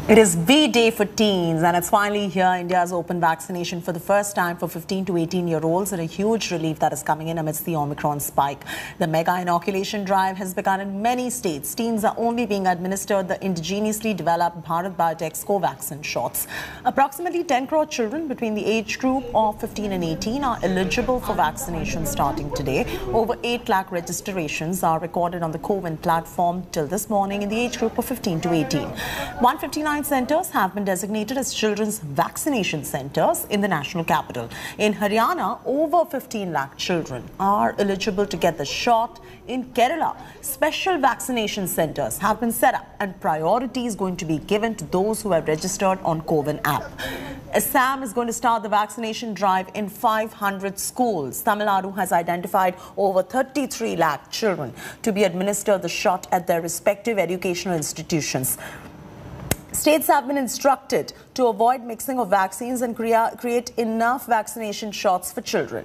It is V-Day for teens, and it's finally here. India's open vaccination for the first time for 15 to 18-year-olds, and a huge relief that is coming in amidst the Omicron spike. The mega inoculation drive has begun in many states. Teens are only being administered the indigenously developed Bharat Biotech's Covaxin shots. Approximately 10 crore children between the age group of 15 and 18 are eligible for vaccination starting today. Over 8 lakh registrations are recorded on the CoWIN platform till this morning in the age group of 15 to 18. 159 centres have been designated as children's vaccination centres in the national capital. In Haryana, over 15 lakh children are eligible to get the shot. In Kerala, special vaccination centres have been set up and priority is going to be given to those who have registered on CoWIN app. Assam is going to start the vaccination drive in 500 schools. Tamil Nadu has identified over 33 lakh children to be administered the shot at their respective educational institutions. States have been instructed to avoid mixing of vaccines and create enough vaccination shots for children.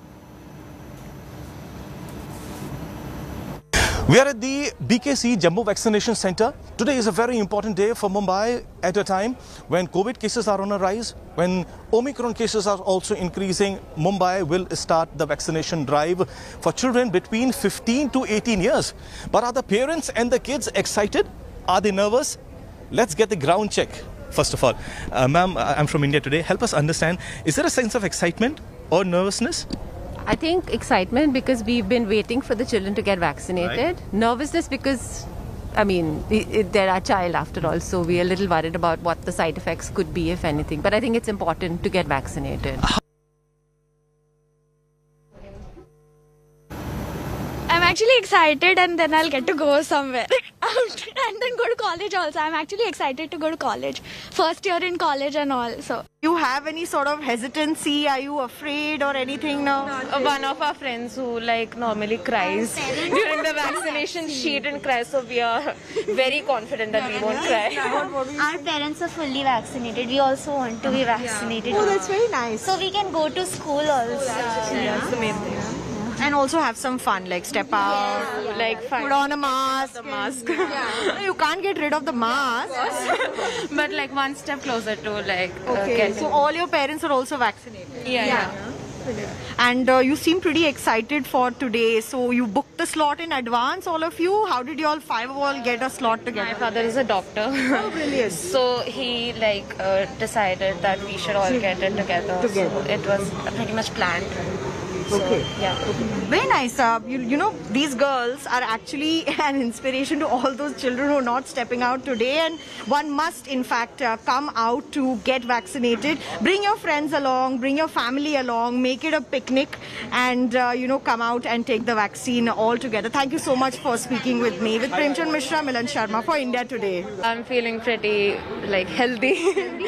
We are at the BKC Jammu Vaccination Centre. Today is a very important day for Mumbai at a time when COVID cases are on a rise, when Omicron cases are also increasing. Mumbai will start the vaccination drive for children between 15 to 18 years. But are the parents and the kids excited? Are they nervous? Let's get the ground check. First of all, ma'am, I'm from India Today. Help us understand, is there a sense of excitement or nervousness? I think excitement because we've been waiting for the children to get vaccinated. Right. Nervousness because, I mean, they're our child after all. So we're a little worried about what the side effects could be, if anything. But I think it's important to get vaccinated. I'm actually excited, and then I'll get to go somewhere and then go to college also. I'm actually excited to go to college. First year in college and all. So, you have any sort of hesitancy? Are you afraid or anything now? One of our friends who normally cries during the vaccination, she didn't cry, so we are very confident that we won't cry. Our parents are fully vaccinated. We also want to be vaccinated. Oh, that's very nice. So we can go to school also. That's the main thing. And also have some fun, like step out, put on a mask. You can't get rid of the mask. But one step closer to okay. So all your parents are also vaccinated? Yeah. And you seem pretty excited for today. So you booked the slot in advance, all of you? How did you all five of all get a slot together? My father is a doctor. Oh, brilliant. So he decided that we should all get it together. So it was pretty much planned. Okay. Yeah. Very nice. You know, these girls are actually an inspiration to all those children who are not stepping out today. And one must, in fact, come out to get vaccinated. Bring your friends along, bring your family along, make it a picnic and, come out and take the vaccine all together. Thank you so much for speaking with me. With Premchand Mishra, Milan Sharma for India Today. I'm feeling pretty, healthy.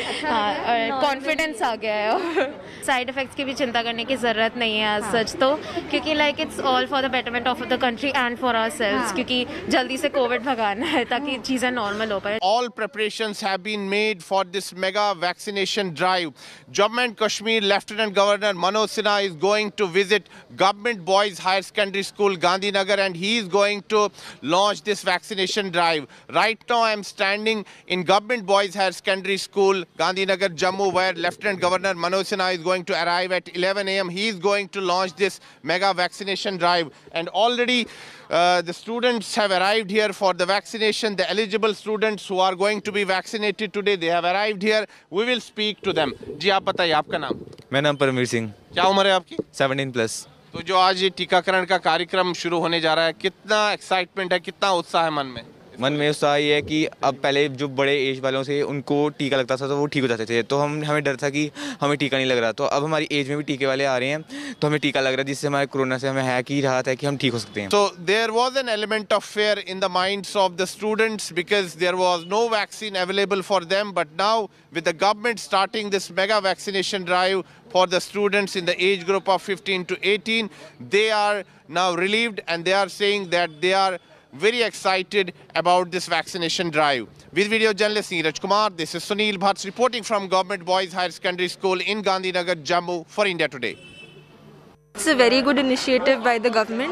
Confidence आ गया है. Side effects की भी चिंता करने की ज़रूरत नहीं है सच तो क्योंकि it's all for the betterment of the country and for ourselves क्योंकि जल्दी से कोविड भगाना है ताकि चीज़ें नॉर्मल हो पाए. All preparations have been made for this mega vaccination drive. Jammu and Kashmir Lieutenant Governor Manoj Sinha is going to visit Government Boys Higher Secondary School Gandhinagar and he is going to launch this vaccination drive. Right now I am standing in Government Boys Higher Secondary School Gandhinagar Jammu where Lieutenant Governor Manoj Sinha is going to arrive at 11 a.m. He is going to launch this mega vaccination drive and already the students have arrived here for the vaccination. The eligible students who are going to be vaccinated today, they have arrived here. We will speak to them. जी आप बताइए आपका नाम? मेरा नाम परमवीर सिंह. क्या उम्र है आपकी? 17+. तो जो आज ये टीकाकरण का कार्यक्रम शुरू होने जा रहा है, कितना एक्साइटमेंट है, कितना उत्साह है मन में? मन में उत्साह ये है कि अब पहले जो बड़े एज वालों से उनको टीका लगता था तो वो ठीक हो जाते थे तो हमें डर था कि हमें टीका नहीं लग रहा तो अब हमारी एज में भी टीके वाले आ रहे हैं तो हमें टीका लग रहा है जिससे हमारे कोरोना से हमें है कि राहत है कि हम ठीक हो सकते हैं. So there was an element of fear in the minds of the students because there was no vaccine available for them, but now with the government starting this mega vaccination drive for the students in the age group of 15 to 18, they are now relieved and they are saying that they are very excited about this vaccination drive. With video journalist Neeraj Kumar, this is Sunil Bhatt reporting from Government Boys Higher Secondary School in Gandhinagar, Jammu for India Today. It's a very good initiative by the government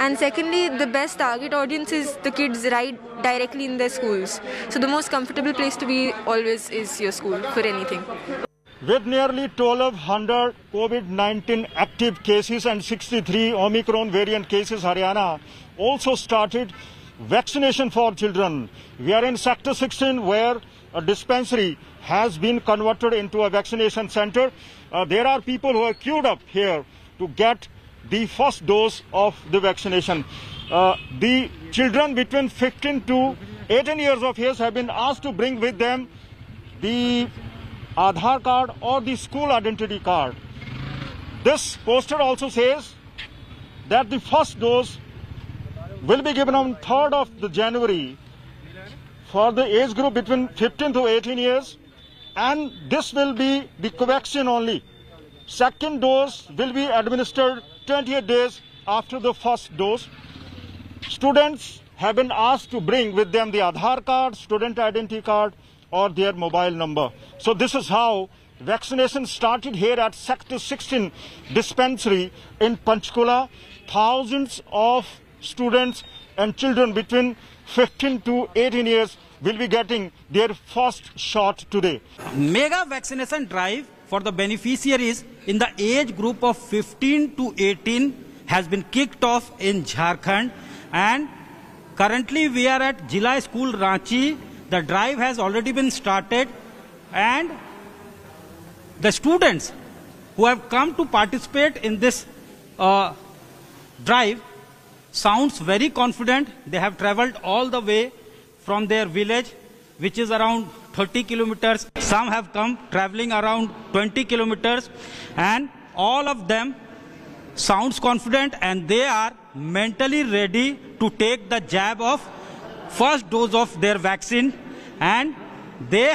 And secondly, the best target audience is the kids right directly in their schools. So the most comfortable place to be always is your school for anything. With nearly 1,200 COVID-19 active cases and 63 Omicron variant cases, Haryana also started vaccination for children. We are in Sector 16, where a dispensary has been converted into a vaccination center. There are people who are queued up here to get the first dose of the vaccination. The children between 15 to 18 years of age have been asked to bring with them the Aadhaar card or the school identity card. This poster also says that the first dose will be given on 3rd of January for the age group between 15 to 18 years, and this will be the Covaxin only. Second dose will be administered 28 days after the first dose. Students have been asked to bring with them the Aadhaar card, student identity card, or their mobile number. So this is how vaccination started here at Sector 16 dispensary in Panchkula. Thousands of students and children between 15 to 18 years will be getting their first shot today. Mega vaccination drive for the beneficiaries in the age group of 15 to 18 has been kicked off in Jharkhand, and currently we are at Jila School Ranchi. The drive has already been started, and the students who have come to participate in this drive sounds very confident. They have traveled all the way from their village, which is around 30 kilometers. Some have come traveling around 20 kilometers, and all of them sounds confident, and they are mentally ready to take the jab of first dose of their vaccine, and they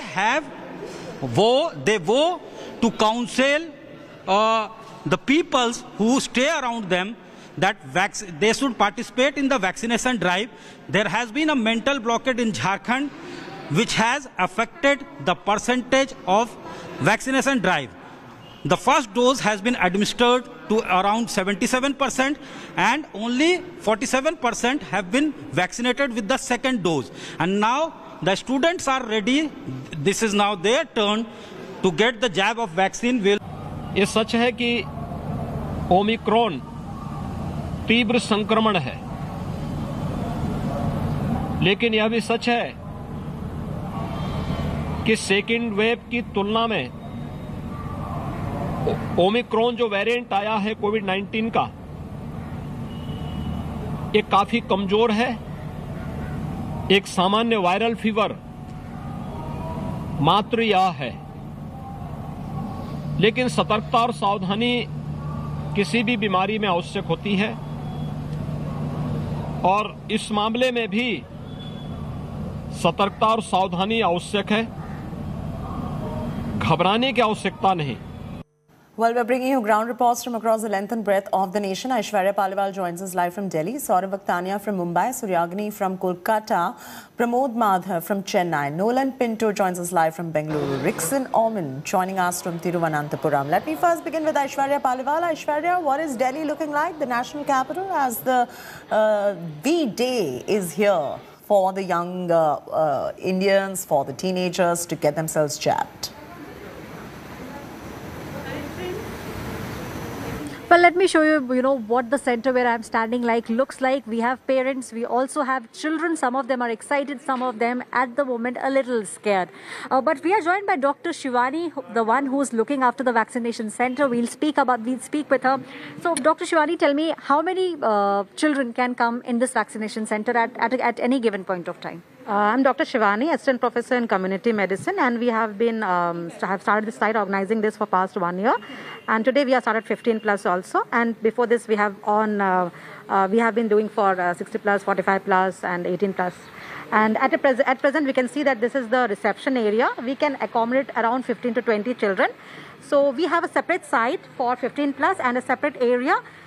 vow to counsel the peoples who stay around them that they should participate in the vaccination drive. There has been a mental blockade in Jharkhand which has affected the percentage of vaccination drive. The first dose has been administered to around 77%, and only 47% have been vaccinated with the second dose. And now the students are ready. This is now their turn to get the jab of vaccine. ये सच है कि Omicron तीव्र संक्रमण है, लेकिन यह भी सच है कि सेकेंड वेव की तुलना में ओमिक्रॉन जो वेरिएंट आया है कोविड-19 का, ये काफी कमजोर है। एक सामान्य वायरल फीवर मात्र यह है, लेकिन सतर्कता और सावधानी किसी भी बीमारी में आवश्यक होती है, और इस मामले में भी सतर्कता और सावधानी आवश्यक है, घबराने की आवश्यकता नहीं। Well, we're bringing you ground reports from across the length and breadth of the nation. Aishwarya Paliwal joins us live from Delhi, Saurav Vakhtania from Mumbai, Suryagini from Kolkata, Pramod Madhav from Chennai, Nolan Pinto joins us live from Bengaluru, Rixon Oman joining us from Thiruvananthapuram. Let me first begin with Aishwarya Paliwal. Aishwarya, what is Delhi looking like, the national capital, as the V-Day is here for the young Indians, for the teenagers to get themselves jabbed? Well, let me show you, what the center where I'm standing looks like. We have parents, we also have children. Some of them are excited, some of them at the moment a little scared. But we are joined by Dr. Shivani, the one who's looking after the vaccination center. We'll speak with her. So, Dr. Shivani, tell me, how many children can come in this vaccination center at any given point of time? I'm Dr. Shivani, Assistant Professor in Community Medicine, and we have been have started this site organizing this for past 1 year, and today we have started 15 plus also, and before this we have we have been doing for 60 plus, 45 plus, and 18 plus. And at present we can see that this is the reception area. We can accommodate around 15 to 20 children. So we have a separate site for 15 plus and a separate area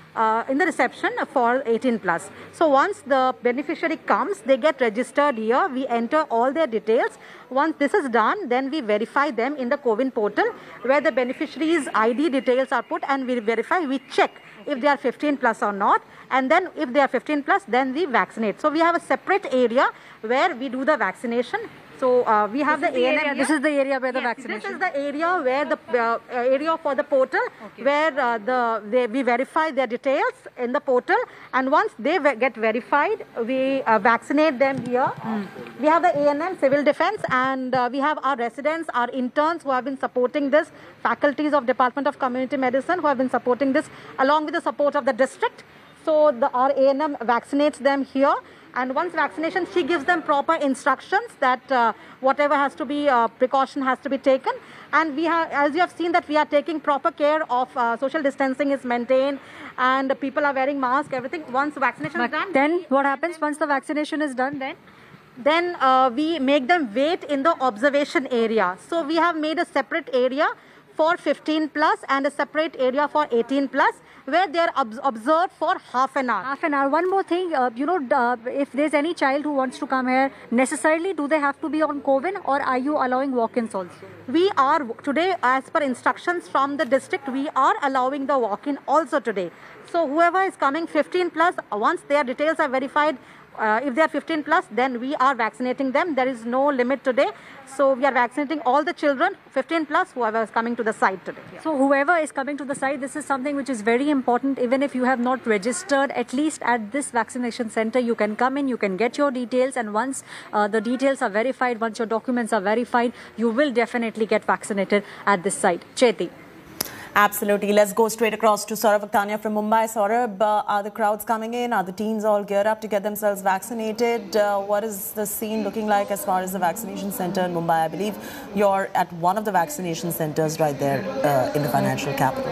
in the reception for 18 plus. So once the beneficiary comes, they get registered here. We enter all their details. Once this is done, then we verify them in the CoWIN portal where the beneficiary's ID details are put, and we verify, we check if they are 15 plus or not, and then if they are 15 plus, then we vaccinate. So we have a separate area where we do the vaccination. So we have the ANM. This is the area where the vaccination. This is the area where the area for the portal, where we verify their details in the portal, and once they get verified, we vaccinate them here. We have the ANM, Civil Defence, and we have our residents, our interns who have been supporting this, faculties of Department of Community Medicine who have been supporting this, along with the support of the district. So our ANM vaccinates them here. And once vaccination, she gives them proper instructions that whatever has to be, precaution has to be taken. And we have, as you have seen, that we are taking proper care of social distancing is maintained, and people are wearing masks, everything. Once vaccination is done. Then what happens once the vaccination is done then? Then we make them wait in the observation area. So we have made a separate area for 15 plus and a separate area for 18 plus, where they are observed for half an hour. Half an hour. One more thing, if there's any child who wants to come here, necessarily do they have to be on CoWIN, or are you allowing walk-ins also? We are today, as per instructions from the district, we are allowing the walk-in also today. So whoever is coming 15 plus, once their details are verified, if they are 15 plus, then we are vaccinating them. There is no limit today. So we are vaccinating all the children, 15 plus, whoever is coming to the site today. So whoever is coming to the site, this is something which is very important. Even if you have not registered, at least at this vaccination center, you can come in, you can get your details, and once the details are verified, once your documents are verified, you will definitely get vaccinated at this site. Cheti. Absolutely. Let's go straight across to Saurabh Aktania from Mumbai. Saurabh, are the crowds coming in? Are the teens all geared up to get themselves vaccinated? What is the scene looking like as far as the vaccination center in Mumbai? I believe you're at one of the vaccination centers right there in the financial capital.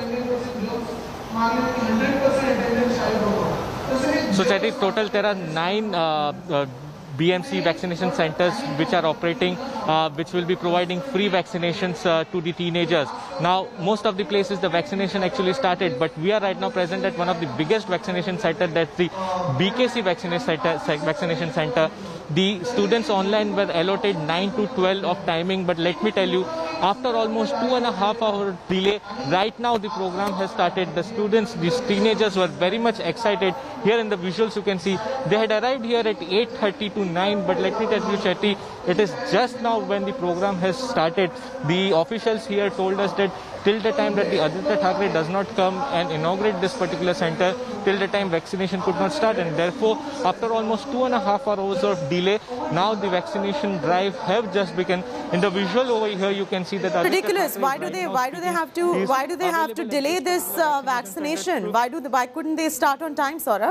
So, Cheti, total there are 9 BMC vaccination centers which are operating, which will be providing free vaccinations to the teenagers. Now, most of the places the vaccination actually started, but we are right now present at one of the biggest vaccination centers, that's the BKC vaccination center. The students online were allotted 9 to 12 of timing, but let me tell you, after almost 2.5 hour delay, right now the program has started. The students, these teenagers were very much excited. Here in the visuals you can see, they had arrived here at 8:30 to 9, but let me tell you, Cheti, it is just now when the program has started. The officials here told us that till the time that the Aditya Thackeray does not come and inaugurate this particular center, till the time vaccination could not start, and therefore after almost 2.5 hours of delay, now the vaccination drive have just begun. In the visual over here you can see that ridiculous. Why do they have to delay this vaccination? Why couldn't they start on time, Saurabh?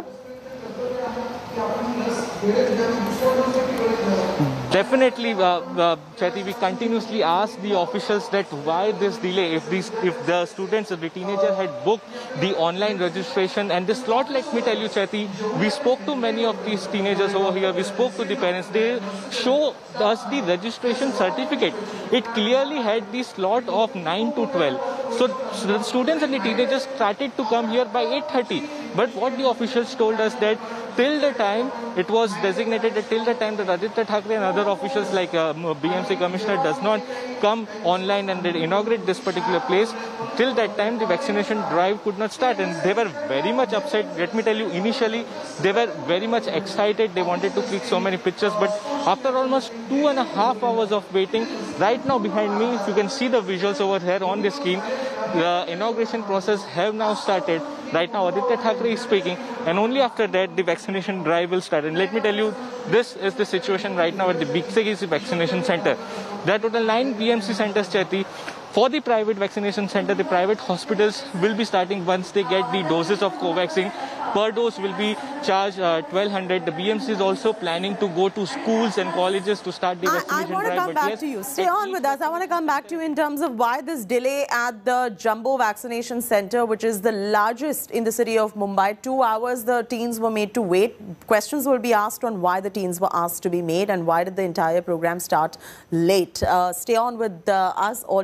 Definitely, Cheti, we continuously ask the officials that why this delay. If the students, if the teenager had booked the online registration and this slot, let me tell you, Cheti, we spoke to many of these teenagers over here. We spoke to the parents. They show us the registration certificate. It clearly had the slot of 9 to 12. So the students and the teenagers started to come here by 8:30. But what the officials told us that till the time it was designated, that till the time that Aditya Thackeray and other officials like BMC Commissioner does not come online and they inaugurate this particular place, till that time the vaccination drive could not start, and they were very much upset. Let me tell you, initially they were very much excited. They wanted to click so many pictures, but after almost 2.5 hours of waiting, right now behind me, if you can see the visuals over here on the screen, the inauguration process have now started. Right now Aditya Thackeray is speaking, and only after that the vaccination drive will start. And let me tell you, this is the situation right now at the BKC vaccination center. There are total 9 BMC centers, Cheti. For the private vaccination center, the private hospitals will be starting once they get the doses of Covaxin. Per dose will be charged 1,200. The BMC is also planning to go to schools and colleges to start the vaccination drive. I want to come back to you. Stay on with us. I want to come back to you in terms of why this delay at the Jumbo Vaccination Center, which is the largest in the city of Mumbai. 2 hours the teens were made to wait. Questions will be asked on why the teens were asked to be made and why did the entire program start late. Stay on with us. All you reporters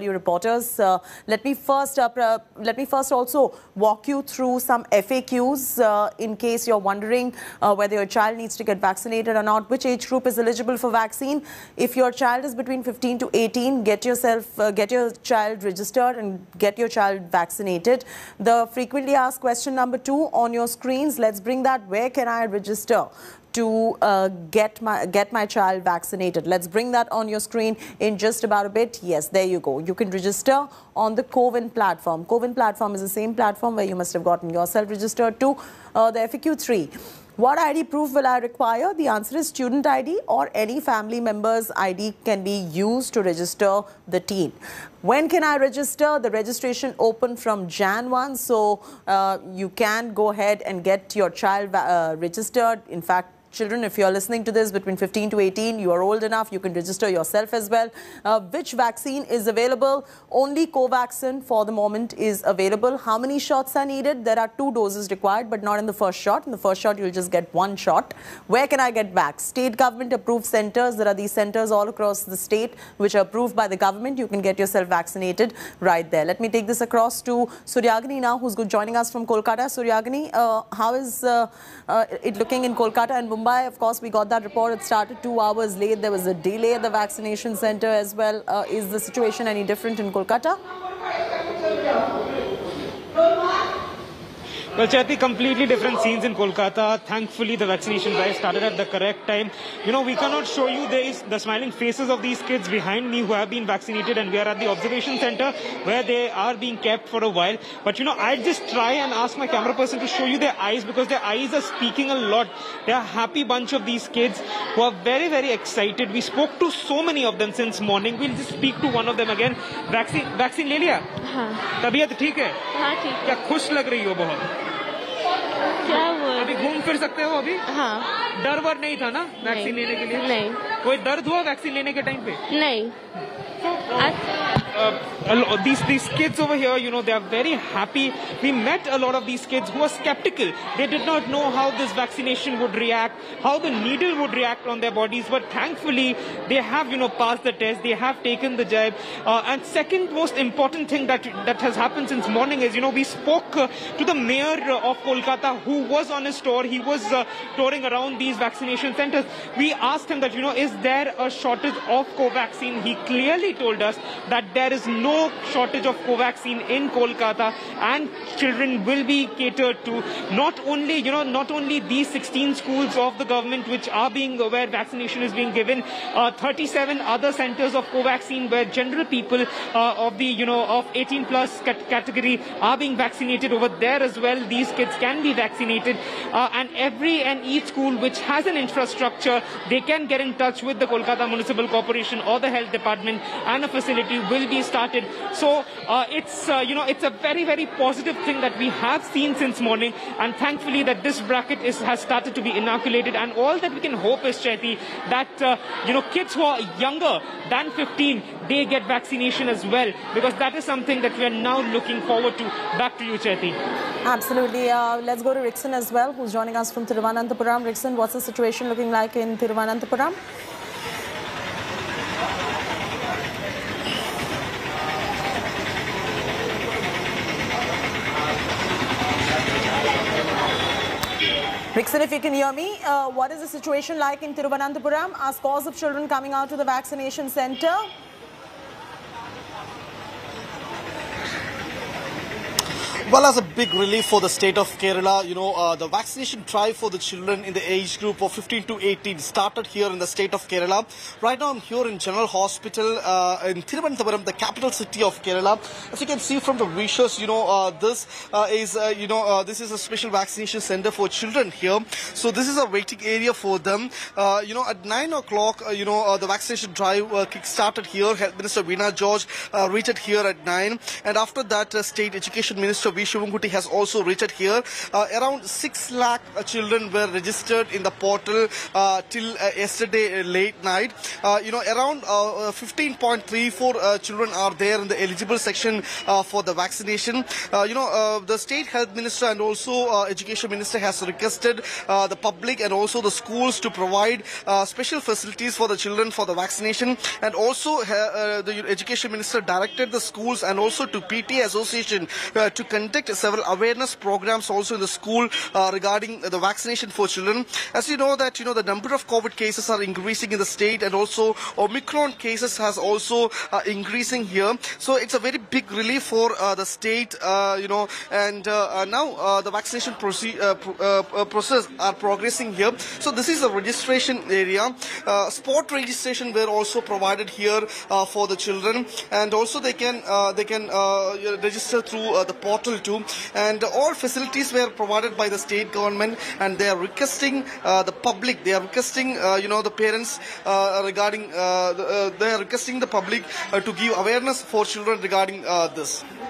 daughters. Let me first also walk you through some FAQs in case you're wondering whether your child needs to get vaccinated or not. Which age group is eligible for vaccine? If your child is between 15 to 18, get your child registered and get your child vaccinated. The frequently asked question number 2 on your screens. Let's bring that. Where can I register to get my child vaccinated? Let's bring that on your screen in just about a bit. Yes, there you go. You can register on the CoWIN platform. CoWIN platform is the same platform where you must have gotten yourself registered to. The FAQ 3. What ID proof will I require? The answer is student ID or any family member's ID can be used to register the teen. When can I register? The registration opened from Jan 1, so you can go ahead and get your child registered. In fact, children, if you're listening to this between 15 to 18, you are old enough, you can register yourself as well. Which vaccine is available? Only Covaxin for the moment is available. How many shots are needed? There are 2 doses required, but not in the first shot. In the first shot, you'll just get 1 shot. Where can I get vax? State government approved centers. There are these centers all across the state which are approved by the government. You can get yourself vaccinated right there. Let me take this across to Suryagini now, who's joining us from Kolkata. Suryagini, how is it looking in Kolkata and Mumbai? Of course, we got that report. It started 2 hours late. There was a delay at the vaccination center as well. Is the situation any different in Kolkata? Well, Chaiti, completely different scenes in Kolkata. Thankfully, the vaccination drive started at the correct time. You know, we cannot show you the smiling faces of these kids behind me who have been vaccinated, and we are at the observation center where they are being kept for a while. But, you know, I'll just try and ask my camera person to show you their eyes, because their eyes are speaking a lot. They are a happy bunch of these kids who are very, very excited. We spoke to so many of them since morning. We'll just speak to one of them again. Vaccine ले लिया? हाँ. तबीयत ठीक है? हाँ, ठीक है. क्या खुश लग रही हो बहुत? क्या हुआ? अभी घूम फिर सकते हो अभी? हाँ. डर वर नहीं था ना वैक्सीन लेने के लिए? नहीं. कोई दर्द हुआ वैक्सीन लेने के टाइम पे? नहीं. These kids over here, you know, they are very happy. We met a lot of these kids who are skeptical. They did not know how this vaccination would react, how the needle would react on their bodies. But thankfully, they have, you know, passed the test. They have taken the jab. And second most important thing that has happened since morning is, you know, we spoke to the mayor of Kolkata, who was on his tour. He was touring around these vaccination centers. We asked him that, you know, is there a shortage of Covaxin? He clearly told us that there is no shortage of Covaxin in Kolkata, and children will be catered to. Not only these 16 schools of the government which are where vaccination is being given, 37 other centers of Covaxin where general people of 18 plus category are being vaccinated over there as well. These kids can be vaccinated, and every and each school which has an infrastructure, they can get in touch with the Kolkata Municipal Corporation or the health department, and a facility will be started. So it's a very, very positive thing that we have seen since morning, and thankfully that this bracket has started to be inoculated. And all that we can hope is, Chaiti, that kids who are younger than 15, they get vaccination as well, because that is something that we are now looking forward to. Back to you, Chaiti. Absolutely. Let's go to Rixon as well, who's joining us from Thiruvananthapuram. Rixon, what's the situation looking like in Thiruvananthapuram? Rixon, if you can hear me, what is the situation like in Thiruvananthapuram? Are scores of children coming out to the vaccination centre? Well, as a big relief for the state of Kerala, the vaccination drive for the children in the age group of 15 to 18 started here in the state of Kerala. Right now, I'm here in General Hospital in Thiruvananthapuram, the capital city of Kerala. As you can see from the visuals, this is a special vaccination center for children here. So this is a waiting area for them. At 9 o'clock, the vaccination drive kick-started here. Health Minister Veena George reached here at 9. And after that, State Education Minister V. Shivankuti has also reached here. Around 6 lakh children were registered in the portal till yesterday late night. Around 15.34 children are there in the eligible section for the vaccination. The State Health Minister and also Education Minister has requested the public and also the schools to provide special facilities for the children for the vaccination, and also the Education Minister directed the schools and also to PTA Association to conduct several awareness programs also in the school regarding the vaccination for children. As you know that the number of COVID cases are increasing in the state, and also Omicron cases has also increasing here. So it's a very big relief for the state, and now the vaccination process are progressing here. So this is a registration area. Spot registration were also provided here for the children, and also they can register through the portal too. And all facilities were provided by the state government, and they are requesting the public. They are requesting the parents regarding. They are requesting the public to give awareness for children regarding this.